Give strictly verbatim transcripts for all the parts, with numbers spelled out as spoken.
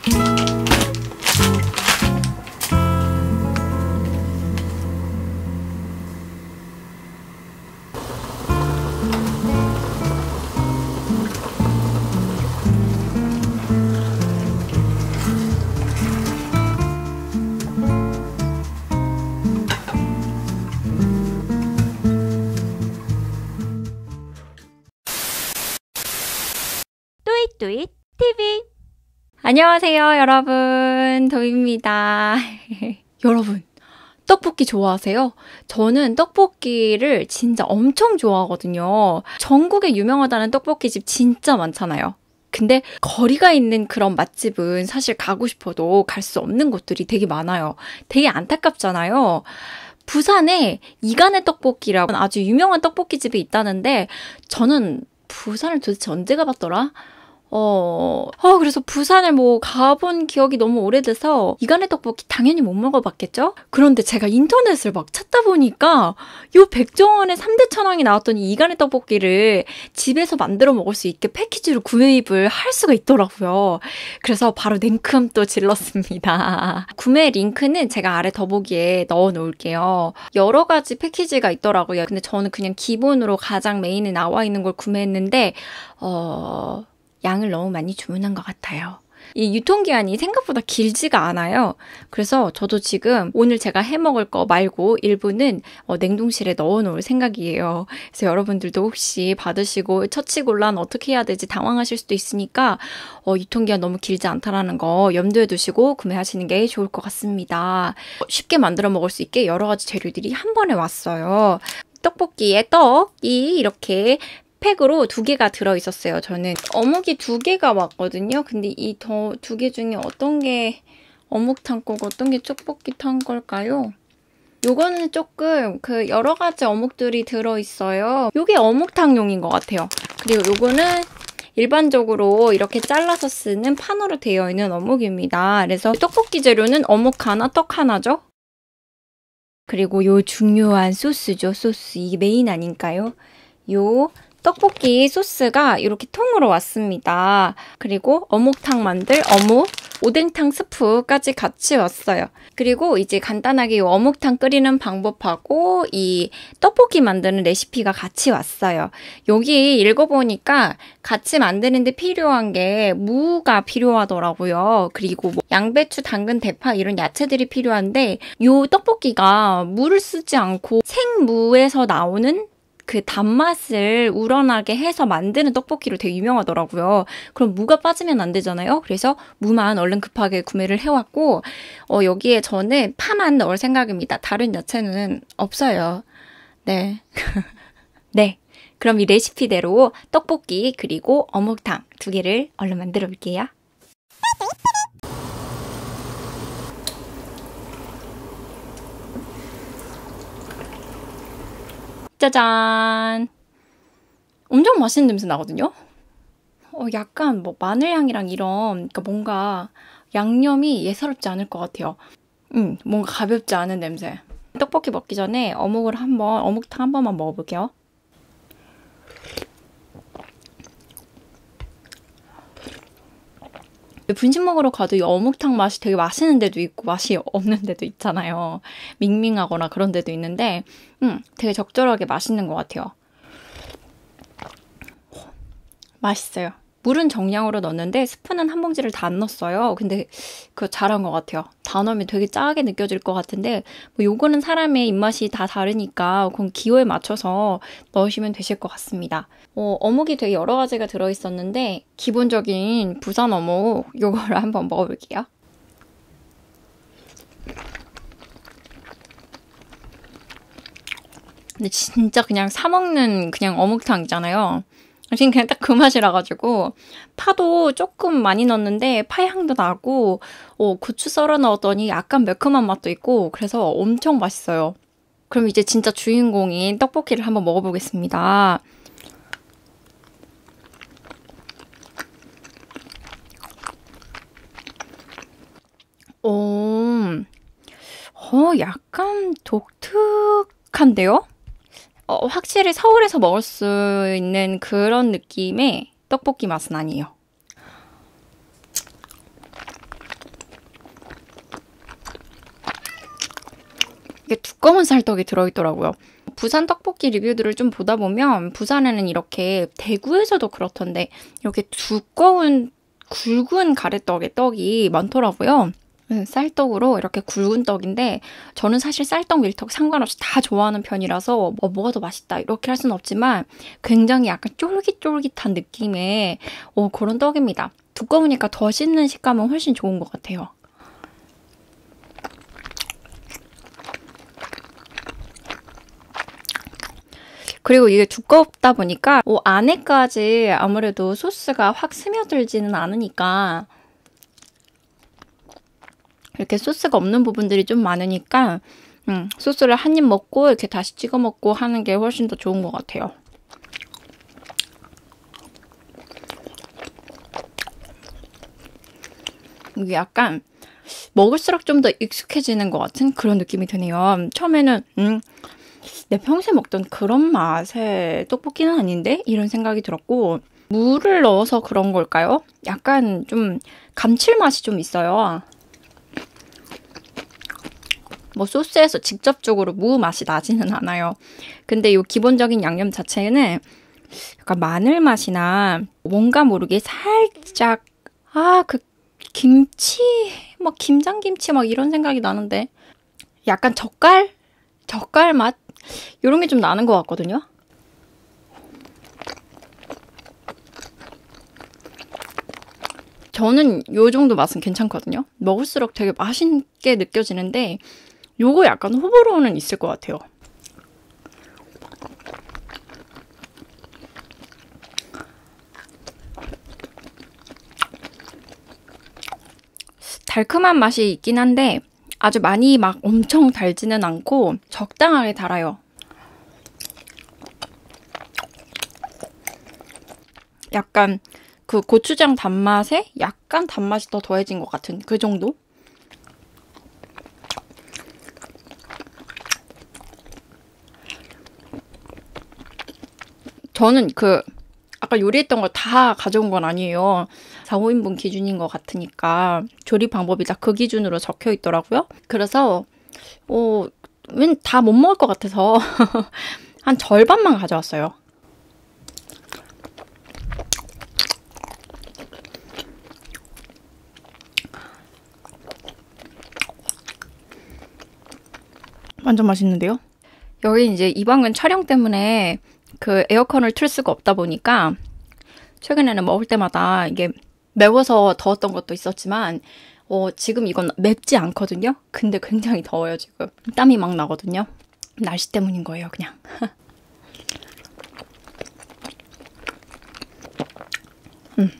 뚜잇뚜잇 티비. 안녕하세요 여러분, 도입니다. 여러분, 떡볶이 좋아하세요? 저는 떡볶이를 진짜 엄청 좋아하거든요. 전국에 유명하다는 떡볶이집 진짜 많잖아요. 근데 거리가 있는 그런 맛집은 사실 가고 싶어도 갈 수 없는 곳들이 되게 많아요. 되게 안타깝잖아요. 부산에 이간의 떡볶이라고 아주 유명한 떡볶이집이 있다는데 저는 부산을 도대체 언제 가봤더라? 어, 어, 그래서 부산을 뭐 가본 기억이 너무 오래돼서 이간의 떡볶이 당연히 못 먹어봤겠죠? 그런데 제가 인터넷을 막 찾다 보니까 요 백종원의 삼 대 천왕이 나왔던 이 이간의 떡볶이를 집에서 만들어 먹을 수 있게 패키지로 구매입을 할 수가 있더라고요. 그래서 바로 냉큼 또 질렀습니다. 구매 링크는 제가 아래 더보기에 넣어 놓을게요. 여러 가지 패키지가 있더라고요. 근데 저는 그냥 기본으로 가장 메인에 나와 있는 걸 구매했는데 어... 양을 너무 많이 주문한 것 같아요. 이 유통기한이 생각보다 길지가 않아요. 그래서 저도 지금 오늘 제가 해먹을 거 말고 일부는 어, 냉동실에 넣어놓을 생각이에요. 그래서 여러분들도 혹시 받으시고 처치곤란 어떻게 해야 되지 당황하실 수도 있으니까 어, 유통기한 너무 길지 않다라는 거 염두에 두시고 구매하시는 게 좋을 것 같습니다. 쉽게 만들어 먹을 수 있게 여러 가지 재료들이 한 번에 왔어요. 떡볶이에 떡이 이렇게 팩으로 두 개가 들어있었어요. 저는 어묵이 두 개가 왔거든요. 근데 이 두 개 중에 어떤 게 어묵탕 거고 어떤 게 떡볶이탕 걸까요? 요거는 조금 그 여러 가지 어묵들이 들어있어요. 요게 어묵탕용인 것 같아요. 그리고 요거는 일반적으로 이렇게 잘라서 쓰는 판으로 되어 있는 어묵입니다. 그래서 떡볶이 재료는 어묵 하나, 떡 하나죠. 그리고 요 중요한 소스죠. 소스. 이게 메인 아닌가요? 요 떡볶이 소스가 이렇게 통으로 왔습니다. 그리고 어묵탕 만들 어묵, 오뎅탕 스프까지 같이 왔어요. 그리고 이제 간단하게 이 어묵탕 끓이는 방법하고 이 떡볶이 만드는 레시피가 같이 왔어요. 여기 읽어보니까 같이 만드는데 필요한 게 무가 필요하더라고요. 그리고 뭐 양배추, 당근, 대파 이런 야채들이 필요한데 이 떡볶이가 물을 쓰지 않고 생무에서 나오는 그 단맛을 우러나게 해서 만드는 떡볶이로 되게 유명하더라고요. 그럼 무가 빠지면 안 되잖아요. 그래서 무만 얼른 급하게 구매를 해왔고 어, 여기에 저는 파만 넣을 생각입니다. 다른 야채는 없어요. 네. 네. 그럼 이 레시피대로 떡볶이 그리고 어묵탕 두 개를 얼른 만들어 볼게요. 짜잔! 엄청 맛있는 냄새 나거든요? 어, 약간 뭐 마늘향이랑 이런, 그러니까 뭔가 양념이 예사롭지 않을 것 같아요. 음, 뭔가 가볍지 않은 냄새. 떡볶이 먹기 전에 어묵을 한번, 어묵탕 한 번만 먹어볼게요. 분식 먹으러 가도 이 어묵탕 맛이 되게 맛있는 데도 있고 맛이 없는 데도 있잖아요. 밍밍하거나 그런 데도 있는데 음, 되게 적절하게 맛있는 것 같아요. 맛있어요. 물은 정량으로 넣었는데 스프는 한 봉지를 다 안 넣었어요. 근데 그거 잘한 것 같아요. 다 넣으면 되게 짜게 느껴질 것 같은데 뭐 요거는 사람의 입맛이 다 다르니까 그건 기호에 맞춰서 넣으시면 되실 것 같습니다. 어, 어묵이 되게 여러 가지가 들어있었는데 기본적인 부산 어묵 요거를 한번 먹어볼게요. 근데 진짜 그냥 사 먹는 그냥 어묵탕이잖아요. 지금 그냥 딱 그 맛이라 가지고 파도 조금 많이 넣었는데 파향도 나고 어, 고추 썰어 넣었더니 약간 매콤한 맛도 있고 그래서 엄청 맛있어요. 그럼 이제 진짜 주인공인 떡볶이를 한번 먹어보겠습니다. 오, 어, 약간 독특한데요? 어, 확실히 서울에서 먹을 수 있는 그런 느낌의 떡볶이 맛은 아니에요. 이게 두꺼운 쌀떡이 들어있더라고요. 부산 떡볶이 리뷰들을 좀 보다 보면 부산에는 이렇게 대구에서도 그렇던데 이렇게 두꺼운 굵은 가래떡의 떡이 많더라고요. 쌀떡으로 이렇게 굵은 떡인데 저는 사실 쌀떡, 밀떡 상관없이 다 좋아하는 편이라서 뭐 뭐가 더 맛있다 이렇게 할 수는 없지만 굉장히 약간 쫄깃쫄깃한 느낌의 어, 그런 떡입니다. 두꺼우니까 더 씹는 식감은 훨씬 좋은 것 같아요. 그리고 이게 두껍다 보니까 어, 안에까지 아무래도 소스가 확 스며들지는 않으니까 이렇게 소스가 없는 부분들이 좀 많으니까 음, 소스를 한 입 먹고 이렇게 다시 찍어 먹고 하는 게 훨씬 더 좋은 것 같아요. 이게 약간 먹을수록 좀 더 익숙해지는 것 같은 그런 느낌이 드네요. 처음에는 음, 내 평소에 먹던 그런 맛의 떡볶이는 아닌데? 이런 생각이 들었고 무를 넣어서 그런 걸까요? 약간 좀 감칠맛이 좀 있어요. 뭐 소스에서 직접적으로 무 맛이 나지는 않아요. 근데 이 기본적인 양념 자체는 약간 마늘 맛이나 뭔가 모르게 살짝 아, 그 김치 막 김장김치 막 이런 생각이 나는데 약간 젓갈? 젓갈 맛? 이런 게 좀 나는 것 같거든요. 저는 요 정도 맛은 괜찮거든요. 먹을수록 되게 맛있게 느껴지는데 요거 약간 호불호는 있을 것 같아요. 달콤한 맛이 있긴 한데 아주 많이 막 엄청 달지는 않고 적당하게 달아요. 약간 그 고추장 단맛에 약간 단맛이 더 더해진 것 같은 그 정도? 저는 그 아까 요리했던 걸 다 가져온 건 아니에요. 사, 오 인분 기준인 것 같으니까 조리 방법이 다 그 기준으로 적혀 있더라고요. 그래서 어, 왠 다 못 먹을 것 같아서 한 절반만 가져왔어요. 완전 맛있는데요? 여기 이제 이 방은 촬영 때문에 그 에어컨을 틀 수가 없다 보니까 최근에는 먹을 때마다 이게 매워서 더웠던 것도 있었지만 어, 지금 이건 맵지 않거든요? 근데 굉장히 더워요, 지금. 땀이 막 나거든요. 날씨 때문인 거예요, 그냥. 음.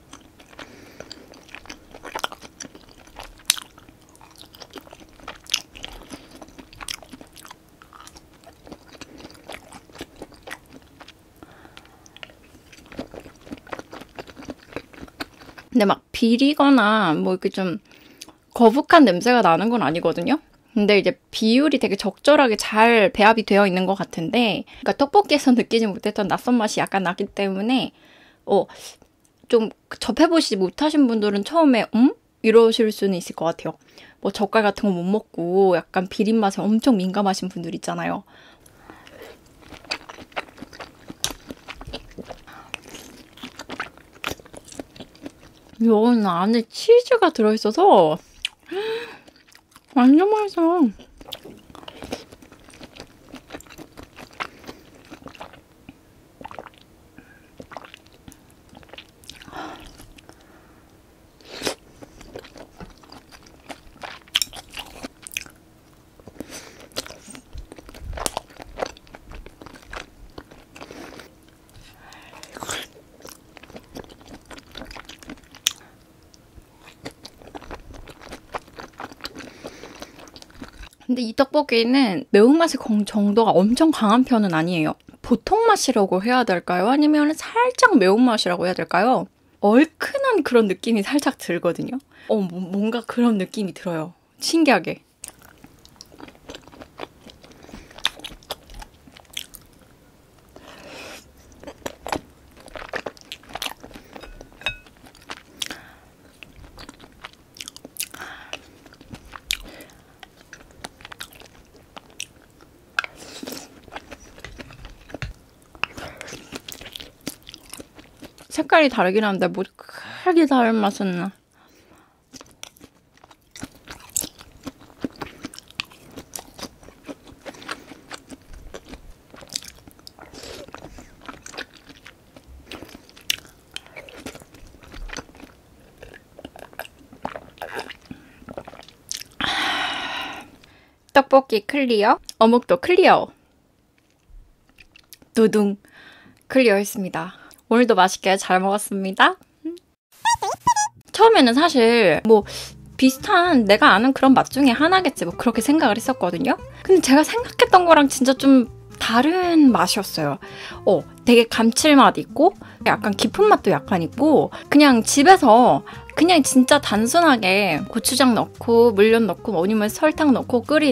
근데 막 비리거나 뭐 이렇게 좀 거북한 냄새가 나는 건 아니거든요. 근데 이제 비율이 되게 적절하게 잘 배합이 되어 있는 것 같은데 그러니까 떡볶이에서 느끼지 못했던 낯선 맛이 약간 나기 때문에 어, 좀 접해보시지 못하신 분들은 처음에 음? 이러실 수는 있을 것 같아요. 뭐 젓갈 같은 거 못 먹고 약간 비린 맛에 엄청 민감하신 분들 있잖아요. 이거는 안에 치즈가 들어있어서 완전 맛있어요. 근데 이 떡볶이는 매운맛의 정도가 엄청 강한 편은 아니에요. 보통 맛이라고 해야 될까요? 아니면 살짝 매운맛이라고 해야 될까요? 얼큰한 그런 느낌이 살짝 들거든요. 어, 뭔가 그런 느낌이 들어요. 신기하게. 색깔이 다르긴 한데 뭐 크게 다른 맛은 나. 떡볶이 클리어, 어묵도 클리어. 두둥 클리어했습니다. 오늘도 맛있게 잘 먹었습니다. 처음에는 사실 뭐 비슷한 내가 아는 그런 맛 중에 하나겠지 뭐 그렇게 생각을 했었거든요. 근데 제가 생각했던 거랑 진짜 좀 다른 맛이었어요. 어, 되게 감칠맛 있고 약간 깊은 맛도 약간 있고 그냥 집에서 그냥 진짜 단순하게 고추장 넣고 물엿 넣고 아니면 설탕 넣고 끓인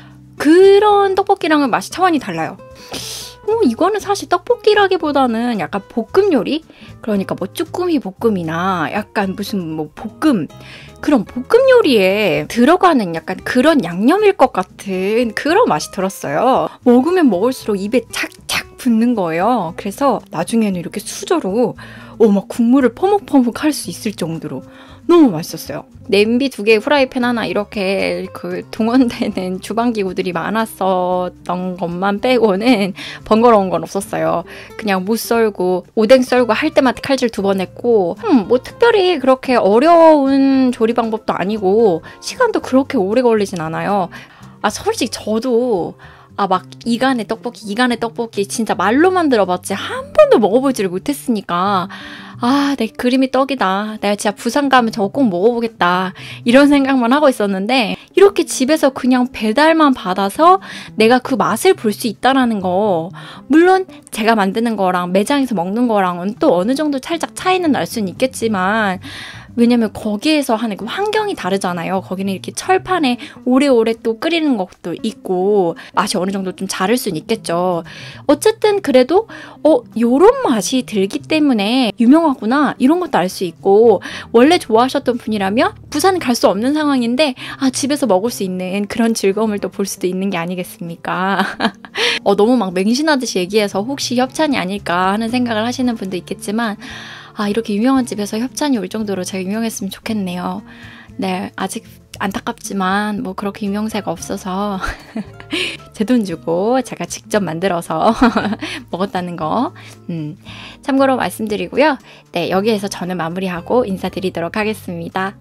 그런 떡볶이랑은 맛이 차원이 달라요. 어, 이거는 사실 떡볶이라기보다는 약간 볶음 요리? 그러니까 뭐 쭈꾸미 볶음이나 약간 무슨 뭐 볶음 그런 볶음 요리에 들어가는 약간 그런 양념일 것 같은 그런 맛이 들었어요. 먹으면 먹을수록 입에 착착 붙는 거예요. 그래서 나중에는 이렇게 수저로 어, 막 국물을 퍼먹퍼먹 할 수 있을 정도로 너무 맛있었어요. 냄비 두 개, 후라이팬 하나 이렇게 그 동원되는 주방기구들이 많았었던 것만 빼고는 번거로운 건 없었어요. 그냥 무 썰고 오뎅 썰고 할 때마다 칼질 두 번 했고 음, 뭐 특별히 그렇게 어려운 조리 방법도 아니고 시간도 그렇게 오래 걸리진 않아요. 아 솔직히 저도 아, 막, 이간의 떡볶이, 이간의 떡볶이, 진짜 말로만 들어봤지, 한 번도 먹어보지를 못했으니까, 아, 내 그림이 떡이다. 내가 진짜 부산 가면 저거 꼭 먹어보겠다. 이런 생각만 하고 있었는데, 이렇게 집에서 그냥 배달만 받아서 내가 그 맛을 볼 수 있다라는 거, 물론 제가 만드는 거랑 매장에서 먹는 거랑은 또 어느 정도 살짝 차이는 날 수는 있겠지만, 왜냐면 거기에서 하는 그 환경이 다르잖아요. 거기는 이렇게 철판에 오래오래 또 끓이는 것도 있고 맛이 어느 정도 좀 다를 수는 있겠죠. 어쨌든 그래도 어 요런 맛이 들기 때문에 유명하구나 이런 것도 알 수 있고 원래 좋아하셨던 분이라면 부산 갈 수 없는 상황인데 아 집에서 먹을 수 있는 그런 즐거움을 또 볼 수도 있는 게 아니겠습니까? 어 너무 막 맹신하듯이 얘기해서 혹시 협찬이 아닐까 하는 생각을 하시는 분도 있겠지만 아 이렇게 유명한 집에서 협찬이 올 정도로 제가 유명했으면 좋겠네요. 네, 아직 안타깝지만 뭐 그렇게 유명세가 없어서 제 돈 주고 제가 직접 만들어서 먹었다는 거 음, 참고로 말씀드리고요. 네, 여기에서 저는 마무리하고 인사드리도록 하겠습니다.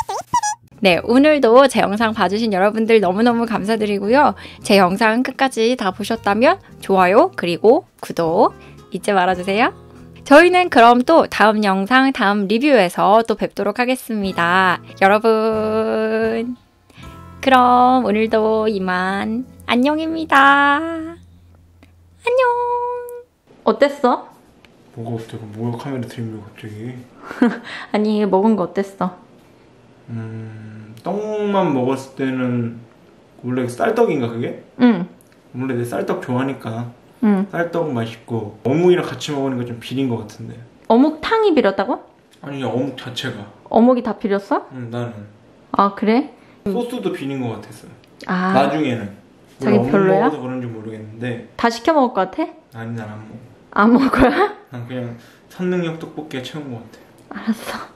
네, 오늘도 제 영상 봐주신 여러분들 너무너무 감사드리고요. 제 영상 끝까지 다 보셨다면 좋아요 그리고 구독 잊지 말아주세요. 저희는 그럼 또 다음 영상, 다음 리뷰에서 또 뵙도록 하겠습니다. 여러분, 그럼 오늘도 이만 안녕입니다. 안녕. 어땠어? 뭐가 어때고 뭐야 카메라 들이밀어 갑자기. 아니 먹은 거 어땠어? 음... 떡만 먹었을 때는 원래 쌀떡인가 그게? 응. 원래 내 쌀떡 좋아하니까 응. 쌀떡 맛있고 어묵이랑 같이 먹으니까 좀 비린 것 같은데. 어묵탕이 비렸다고? 아니 어묵 자체가. 어묵이 다 비렸어? 응 나는. 아 그래? 소스도 비린 것 같았어. 아 나중에는. 자기 어묵 별로야? 먹어서 그런지 모르겠는데. 다 시켜 먹을 것 같아? 아니 난 안 먹어. 안 먹을 거야? 난 그냥 선능력 떡볶이에 채운 것 같아. 알았어.